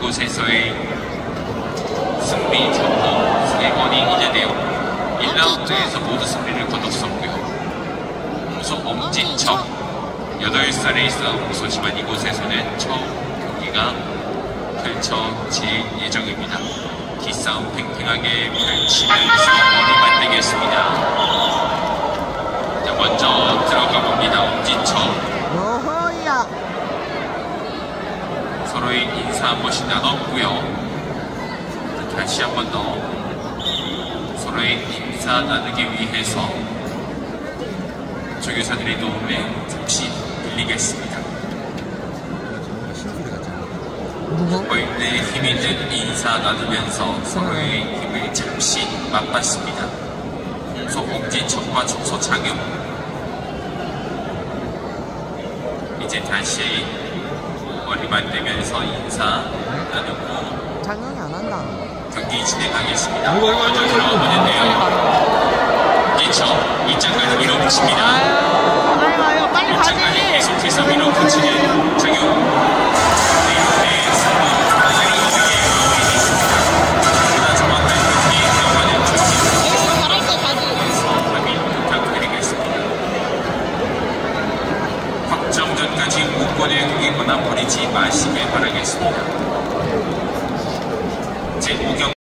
이곳에서의 승리 전후 3번이 있는데요. 1라운드에서 모두 승리를 거뒀었고요. 무소 엄지척 8살의 싸움 무소지만 이곳에서는 처음 경기가 펼쳐질 예정입니다. 기싸움 팽팽하게 펼치는 승원이 만들겠습니다. 자, 먼저 들어가 봅니다. 엄지척 서로의 인사 한 번씩 나눴고요. 다시 한 번 더 서로의 인사 나누기 위해서 조교사들의 도움에 잠시 빌리겠습니다. 보이는 힘 있는 인사 나누면서 서로의 힘을 잠시 맛봤습니다. 홍소 엄지척과 청소 장윤 이제 다시 머리 만들면서 인사 나누고 장난이 안 한다. 경기 진행하겠습니다. 먼저 들어가 보는데요. 엄지척 입장을 밀어붙입니다.